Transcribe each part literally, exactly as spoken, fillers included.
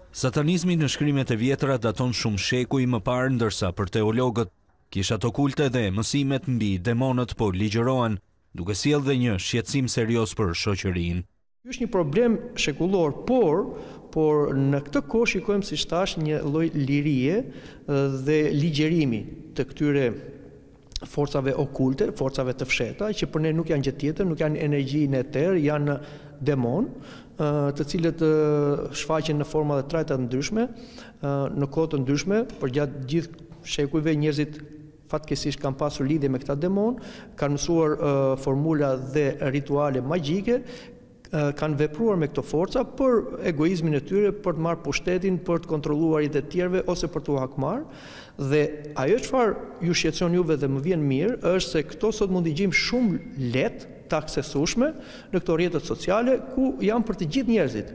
Satanizmi në shkrimet e vjetra daton shumë shekuj më parë, ndërsa për teologët, kishat okulte dhe mësimet mbi demonët po ligjërohen, duke sjellë dhe një shketësim serioz për shoqërinë. Ky është një problem shekullor, por por në këtë kohë shikojmë si thash një lloj lirie dhe ligjerimi të këtyre forcave okulte, forcave të fshehta, që për ne nuk janë gjë tjetër, nuk janë energji në eter, janë demon, të cilët shfaqen në forma dhe trajta të ndryshme, në kohë të ndryshme, për gjatë gjithë shekujve njerëzit fatkeqësisht kanë pasur lidhje me këta demon, kanë mësuar formula dhe rituale magjike, kanë vepruar me këto forca për egoizmin e tyre, për të marrë pushtetin, për të kontrolluar i të tjerëve ose për të u hakmarr. Dhe ajo çfarë ju shqetëson juve dhe më vjen mirë është se këto sot mund t'i gjejmë shumë lehtë të aksesueshme në këto rrjetet sociale ku janë për të gjithë njerëzit.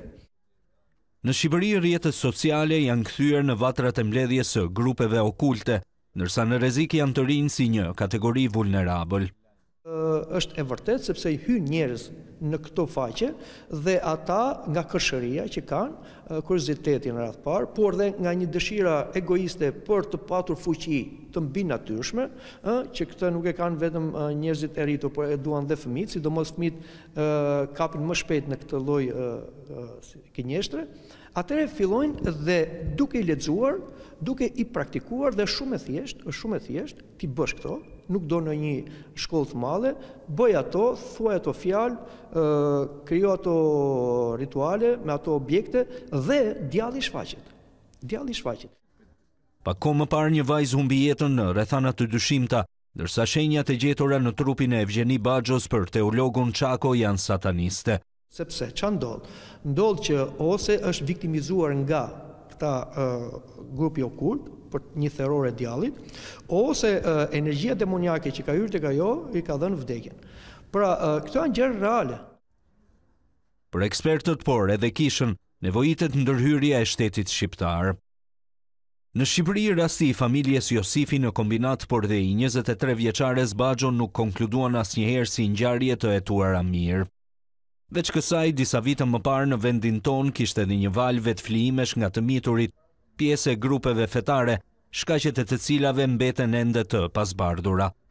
Në Shqipëri rrjetet sociale janë kthyer në vatrat e mbledhjes së grupeve okulte, ndërsa në rrezik janë të rinj si një kategori vulnerabël. Është e vërtet sepse i hyn njerëz në këto faqe dhe ata nga kërshëria që kanë, kuriozitetin radh parë, por dhe nga një dëshira egoiste për të patur fuqi të mbinatyrshme, që këtë nuk e kanë vetëm njerëzit e rritur, por e duan dhe fëmijët, sidomos fëmijët kapin më shpejt në këtë lloj gënjeshtre. Atëherë fillojnë dhe duke i lexuar, duke i praktikuar dhe shumë e thjeshtë, është shumë e thjeshtë ti bësh këto, nuk do në një shkollë të madhe, bëj ato, thuaj ato fjalë, krijo ato rituale me ato objekte dhe djalli shfaqet. Djalli shfaqet. Pak kohë më parë një vajzë humbi jetën në rrethana të dyshimta, ndërsa shenjat e gjetura në trupin e Evgjeni Baxhos për teologun Çako janë sataniste. Sepse ç'a ndodh? Ndodh që ose është viktimizuar nga këta uh, grupi okult për një terror e djallit, ose uh, energjia demoniake që ka hyrë tek ajo i ka dhënë vdekjen. Pra, uh, këto janë gjëra reale. Për ekspertët, por edhe kishën, nevojitet ndërhyrja e shtetit shqiptar. Në Shqipëri, rasti i familjes Josifi në kombinat, por dhe i njëzet e tre vjeçares Baxho nuk konkluduan asnjëherë si ngjarje të hetuara mirë. Veç kësaj, disa vite më parë në vendin ton kishte edhe një valë vetflimesh nga të miturit, pjesë e grupeve fetare, shkaqet e të cilave mbeten ende të pasbardhura.